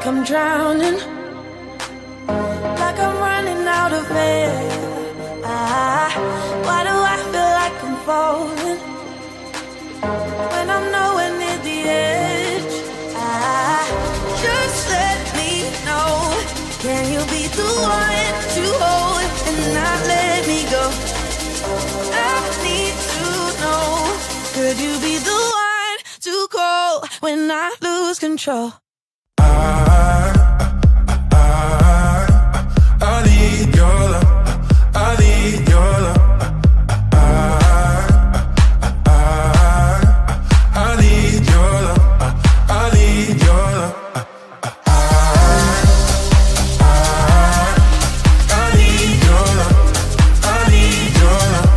I'm drowning, like I'm running out of air. Why do I feel like I'm falling when I'm nowhere near the edge? Just let me know, can you be the one to hold and not let me go? I need to know, could you be the one to call when I lose control? I need your love. I need your love. I need your love. I need your love. I need your love. I need your love.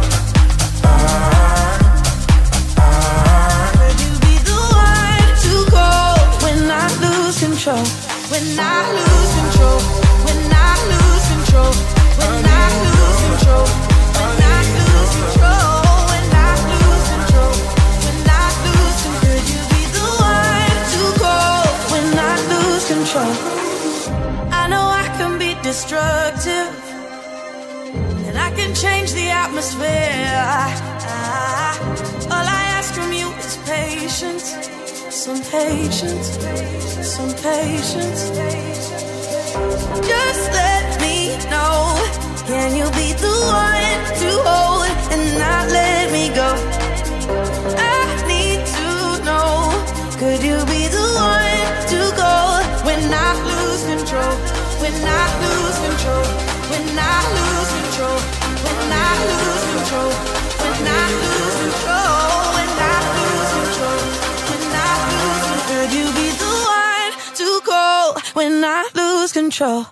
Could you be the one to call when I lose control? When I lose control. When I lose control. When I lose control. When I lose control. When I lose control. When I lose control. Could you be the one to call when I lose control? I know I can be destructive, and I can change the atmosphere. All I ask from you is patience, some patience, some patience. Just let me know, can you be the one to hold and not let me go? I need to know, could you be the one to go when I lose control? When I lose control. When I lose control. When I lose control. When I lose control. When I lose control. When I lose control. Could you be the one to call when I lose control?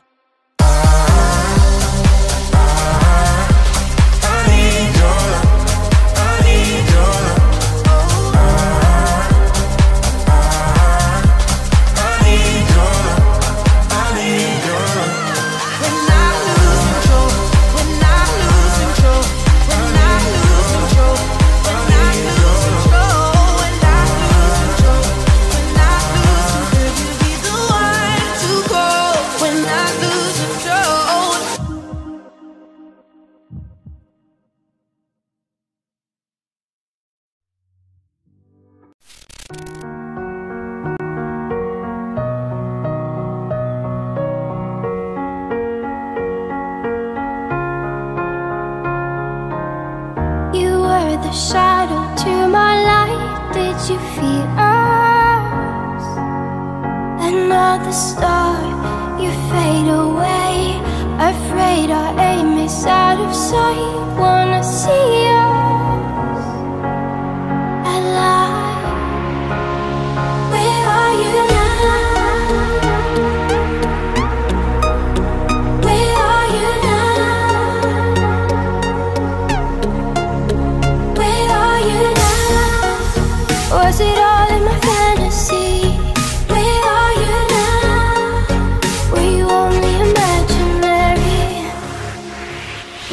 The shadow to my light, did you feel us? Another star, you fade away. Afraid our aim is out of sight. Wanna see us alive. Where are you now? Where are you now? Was it all in my fantasy? Where are you now? Were you only imaginary?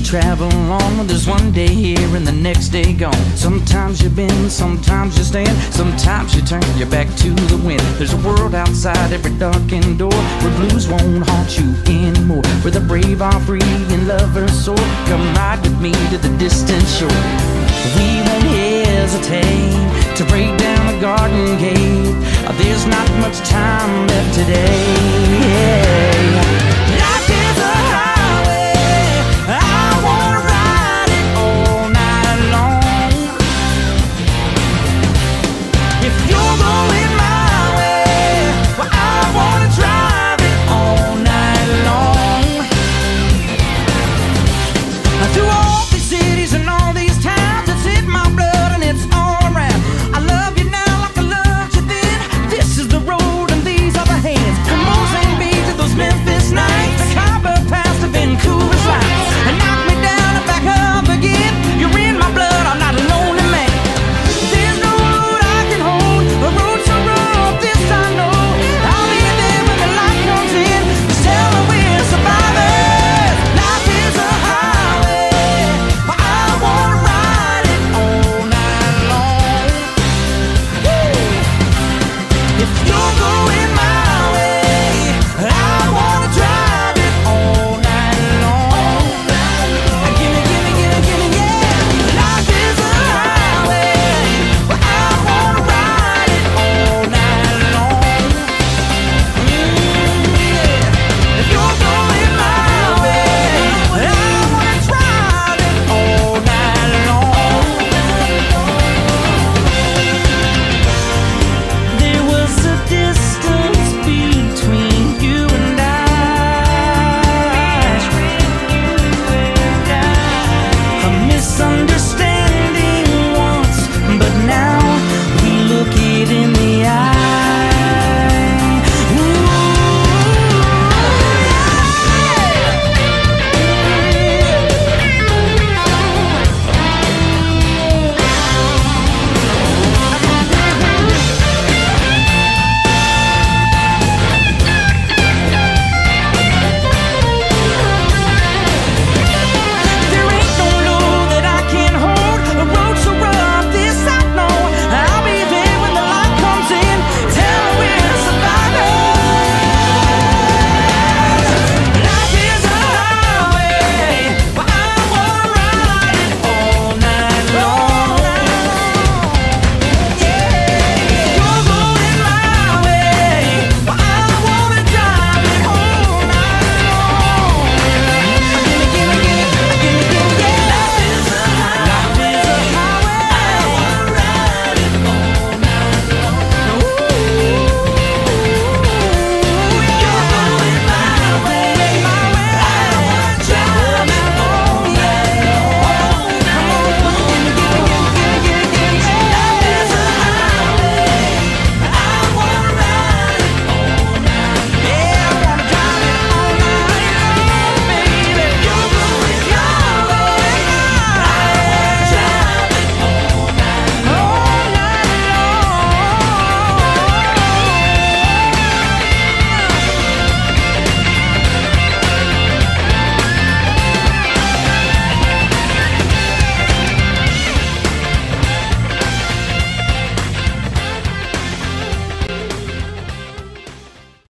travel on. There's one day here and the next day gone. Sometimes you bend, sometimes you stand, sometimes you turn your back to the wind. There's a world outside every darkened door, where blues won't haunt you anymore, where the brave are free and lovers soar. Come ride with me to the distant shore. We won't hesitate to break down the garden gate. There's not much time left today. Yeah.